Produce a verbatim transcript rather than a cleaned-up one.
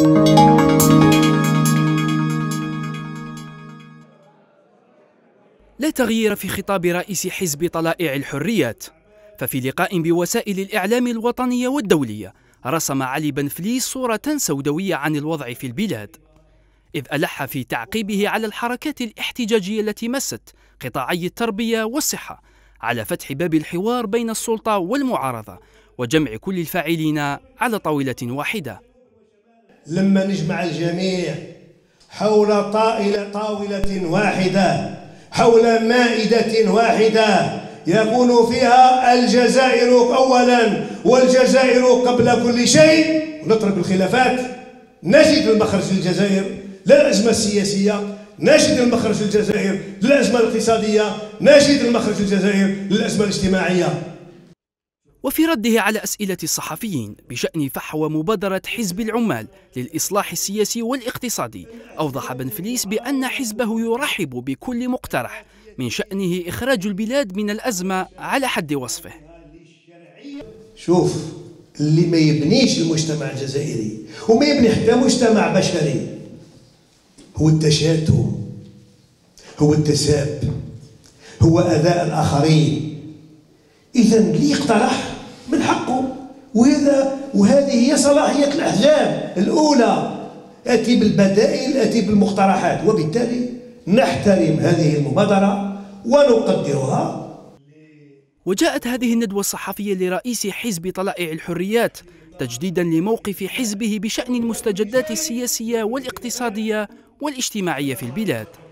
لا تغيير في خطاب رئيس حزب طلائع الحريات، ففي لقاء بوسائل الإعلام الوطنية والدولية رسم علي بن فليس صورة سوداوية عن الوضع في البلاد، إذ ألح في تعقيبه على الحركات الاحتجاجية التي مست قطاعي التربية والصحة على فتح باب الحوار بين السلطة والمعارضة وجمع كل الفاعلين على طاولة واحدة. لما نجمع الجميع حول طاولة واحدة، حول مائدة واحدة يكون فيها الجزائر أولا والجزائر قبل كل شيء، ونترك الخلافات، نجد المخرج للجزائر للأزمة السياسية، نجد المخرج للجزائر للأزمة الاقتصادية، نجد المخرج للجزائر للأزمة الاجتماعية. وفي رده على أسئلة الصحفيين بشأن فحوى مبادرة حزب العمال للإصلاح السياسي والاقتصادي، أوضح بن فليس بأن حزبه يرحب بكل مقترح من شأنه إخراج البلاد من الأزمة على حد وصفه. شوف، اللي ما يبنيش المجتمع الجزائري وما يبني حتى مجتمع بشري هو التشاتم، هو التساب، هو أذى الآخرين. إذا اللي يقترح من حقه، وهذا وهذه هي صلاحية الأحزاب الأولى، أتي بالبدائل، أتي بالمقترحات، وبالتالي نحترم هذه المبادرة ونقدرها. وجاءت هذه الندوة الصحفية لرئيس حزب طلائع الحريات تجديدا لموقف حزبه بشأن المستجدات السياسية والاقتصادية والاجتماعية في البلاد.